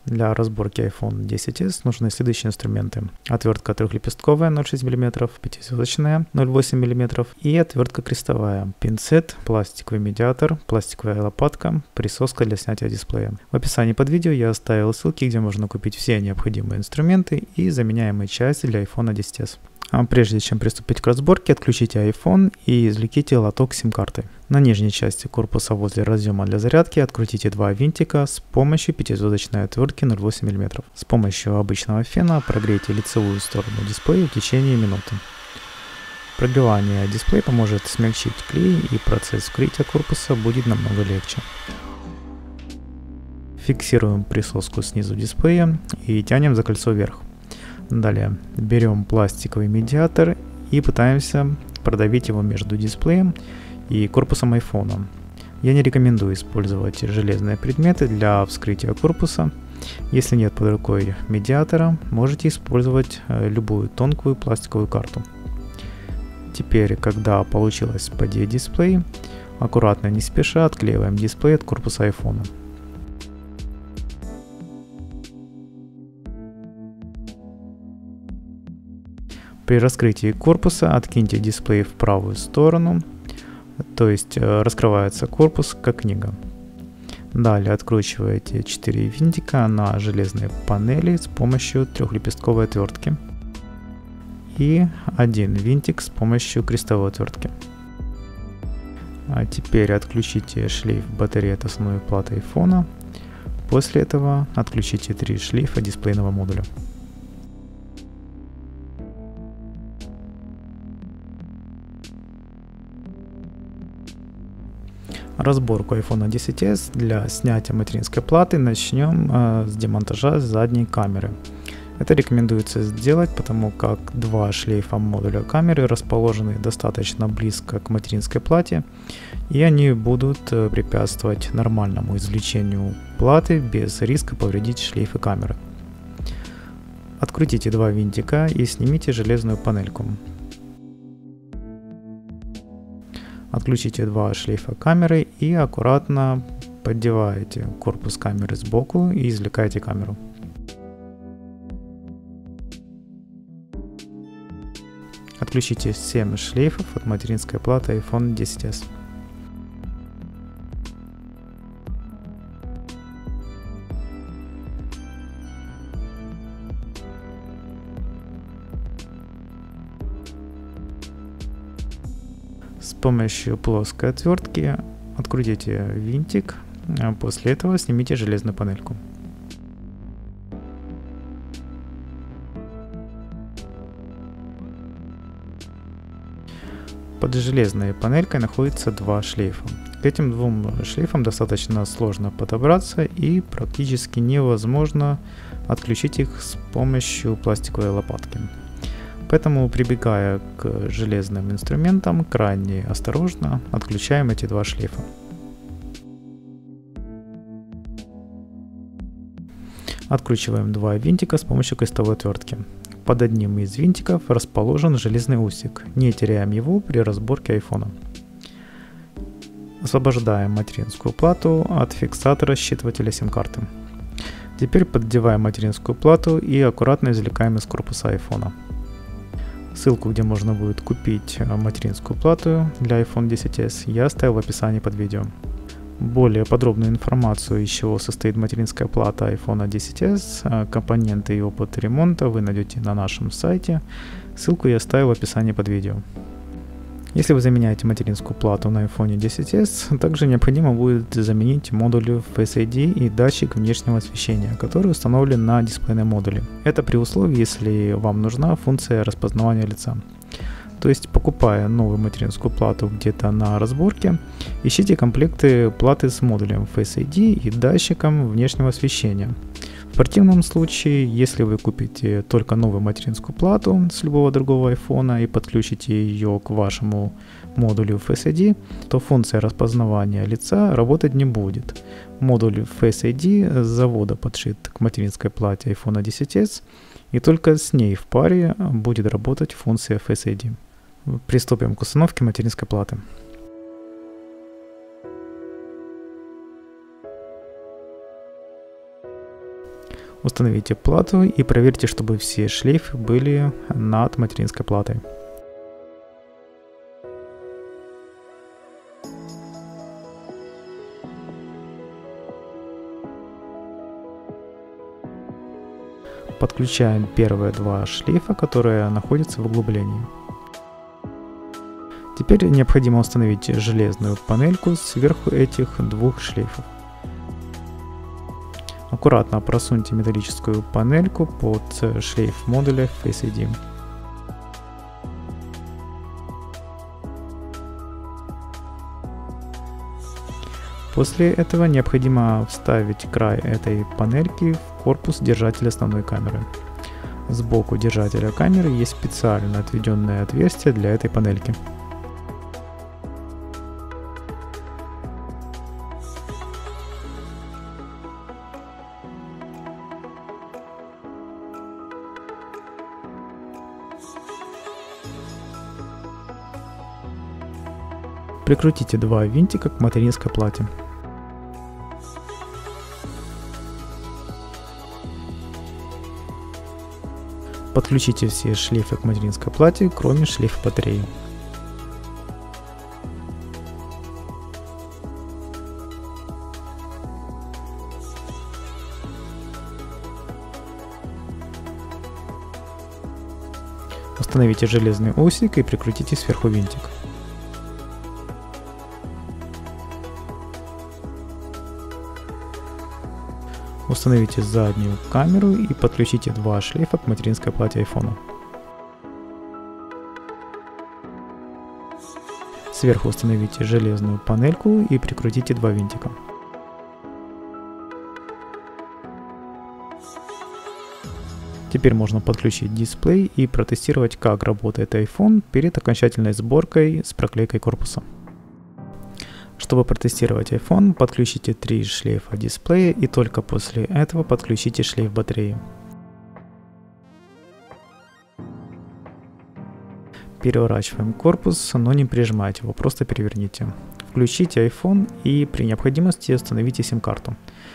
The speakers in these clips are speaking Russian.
Для разборки iPhone 10s нужны следующие инструменты. Отвертка трехлепестковая 0,6 мм, пятизвездочная 0,8 мм и отвертка крестовая, пинцет, пластиковый медиатор, пластиковая лопатка, присоска для снятия дисплея. В описании под видео я оставил ссылки, где можно купить все необходимые инструменты и заменяемые части для iPhone 10s. Прежде чем приступить к разборке, отключите iPhone и извлеките лоток с сим-картой. На нижней части корпуса возле разъема для зарядки открутите два винтика с помощью пятизвездочной отвертки 0,8 мм. С помощью обычного фена прогрейте лицевую сторону дисплея в течение минуты. Прогревание дисплея поможет смягчить клей, и процесс вскрытия корпуса будет намного легче. Фиксируем присоску снизу дисплея и тянем за кольцо вверх. Далее берем пластиковый медиатор и пытаемся продавить его между дисплеем и корпусом iPhone. Я не рекомендую использовать железные предметы для вскрытия корпуса. Если нет под рукой медиатора, можете использовать любую тонкую пластиковую карту. Теперь, когда получилось подеть дисплей, аккуратно, не спеша отклеиваем дисплей от корпуса iPhone. При раскрытии корпуса откиньте дисплей в правую сторону, то есть раскрывается корпус как книга. Далее откручиваете 4 винтика на железной панели с помощью трехлепестковой отвертки и один винтик с помощью крестовой отвертки. А теперь отключите шлейф батареи от основной платы iPhone. После этого отключите 3 шлейфа дисплейного модуля. Разборку iPhone 10s для снятия материнской платы начнем с демонтажа задней камеры. Это рекомендуется сделать, потому как два шлейфа модуля камеры расположены достаточно близко к материнской плате, и они будут препятствовать нормальному извлечению платы без риска повредить шлейфы камеры. Открутите два винтика и снимите железную панельку. Отключите два шлейфа камеры и аккуратно поддеваете корпус камеры сбоку и извлекаете камеру. Отключите 7 шлейфов от материнской платы iPhone 10s. С помощью плоской отвертки открутите винтик, а после этого снимите железную панельку. Под железной панелькой находится два шлейфа. К этим двум шлейфам достаточно сложно подобраться и практически невозможно отключить их с помощью пластиковой лопатки. Поэтому, прибегая к железным инструментам, крайне осторожно отключаем эти два шлейфа. Откручиваем два винтика с помощью крестовой отвертки. Под одним из винтиков расположен железный усик. Не теряем его при разборке iPhone. Освобождаем материнскую плату от фиксатора считывателя сим-карты. Теперь поддеваем материнскую плату и аккуратно извлекаем из корпуса iPhone. Ссылку, где можно будет купить материнскую плату для iPhone 10s, я оставил в описании под видео. Более подробную информацию, из чего состоит материнская плата iPhone 10s, компоненты и опыт ремонта вы найдете на нашем сайте. Ссылку я оставил в описании под видео. Если вы заменяете материнскую плату на iPhone 10s, также необходимо будет заменить модули Face ID и датчик внешнего освещения, который установлен на дисплейном модуле. Это при условии, если вам нужна функция распознавания лица. То есть, покупая новую материнскую плату где-то на разборке, ищите комплекты платы с модулем Face ID и датчиком внешнего освещения. В противном случае, если вы купите только новую материнскую плату с любого другого iPhone и подключите ее к вашему модулю Face ID, то функция распознавания лица работать не будет. Модуль Face ID с завода подшит к материнской плате iPhone 10s, и только с ней в паре будет работать функция Face ID. Приступим к установке материнской платы. Установите плату и проверьте, чтобы все шлейфы были над материнской платой. Подключаем первые два шлейфа, которые находятся в углублении. Теперь необходимо установить железную панельку сверху этих двух шлейфов. Аккуратно просуньте металлическую панельку под шлейф модуля Face ID. После этого необходимо вставить край этой панельки в корпус держателя основной камеры. Сбоку держателя камеры есть специально отведенное отверстие для этой панельки. Прикрутите два винтика к материнской плате. Подключите все шлейфы к материнской плате, кроме шлейфа батареи. Установите железный усик и прикрутите сверху винтик. Установите заднюю камеру и подключите два шлейфа к материнской плате iPhone. Сверху установите железную панельку и прикрутите два винтика. Теперь можно подключить дисплей и протестировать, как работает iPhone перед окончательной сборкой с проклейкой корпуса. Чтобы протестировать iPhone, подключите 3 шлейфа дисплея и только после этого подключите шлейф батареи. Переворачиваем корпус, но не прижимайте его, просто переверните. Включите iPhone и при необходимости установите сим-карту.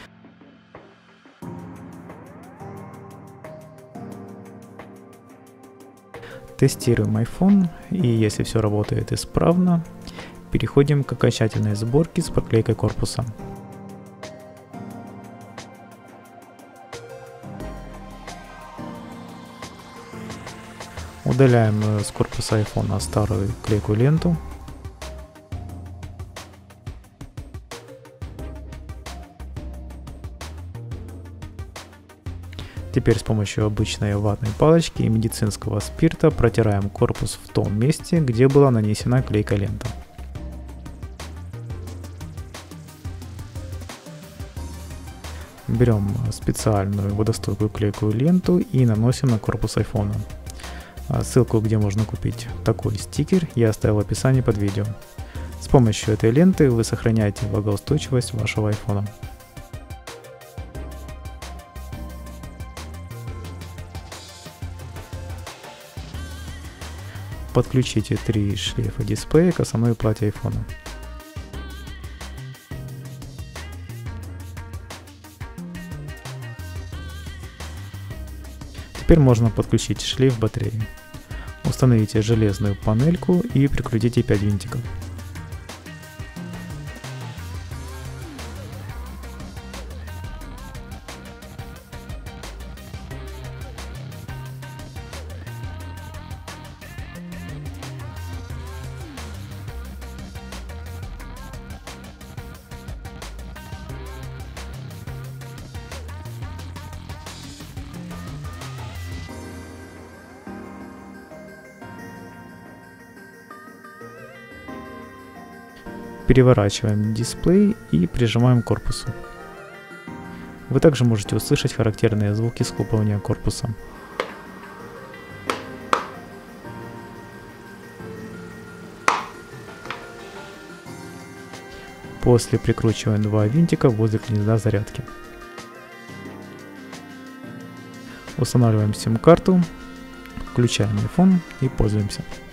Тестируем iPhone, и если все работает исправно, переходим к окончательной сборке с проклейкой корпуса. Удаляем с корпуса iPhone старую клейкую ленту. Теперь с помощью обычной ватной палочки и медицинского спирта протираем корпус в том месте, где была нанесена клейкая лента. Берем специальную водостойкую клейкую ленту и наносим на корпус iPhone. Ссылку, где можно купить такой стикер, я оставил в описании под видео. С помощью этой ленты вы сохраняете влагоустойчивость вашего iPhone. Подключите 3 шлейфа дисплея к основной плате iPhone. Теперь можно подключить шлейф батареи. Установите железную панельку и прикрутите 5 винтиков. Переворачиваем дисплей и прижимаем к корпусу. Вы также можете услышать характерные звуки схлопывания корпуса. После прикручиваем 2 винтика возле гнезда зарядки. Устанавливаем сим-карту, включаем iPhone и пользуемся.